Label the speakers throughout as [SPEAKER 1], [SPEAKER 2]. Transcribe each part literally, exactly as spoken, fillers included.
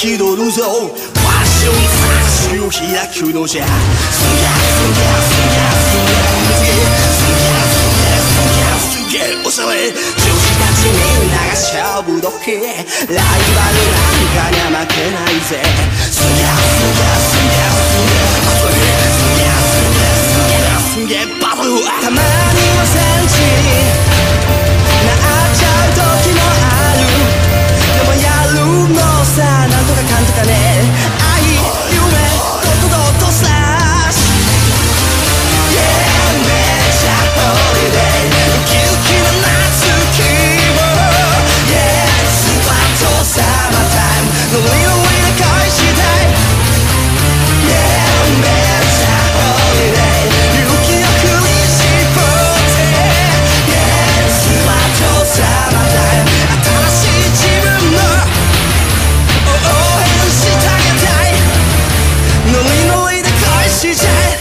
[SPEAKER 1] 気取るぞファッション雑誌を開くのじゃすぎゃすぎゃすぎゃすぎゃすぎゃすぎゃすぎゃすぎゃおしゃれ女子たちみんなが勝負時ライバルなんかには負けないぜすぎゃすぎゃすぎゃすぎゃすぎゃすぎゃすぎゃすぎゃバトルたまには戦士になっちゃう時もあるでもやるのさなんとかかんとかね愛夢ドットドットスラッシュ Yeah めちゃホリデーウキウキな夏気分 Yeah スパッとサマータイムノリノリで返したい Yeah めちゃホリデー勇気を振り絞って Yeah スパッとサマータイム新しい自分の応援してあげたいノリノリで返しちゃえ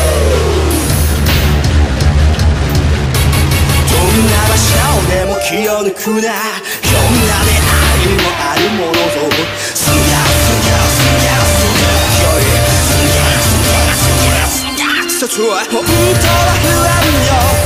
[SPEAKER 1] どんな場所でも気を抜くなこんな出会いもあるものぞすぎゃすぎゃすぎゃすぎゃすぎゃすぎゃすぎゃすぎゃすぎゃ本当は不安よ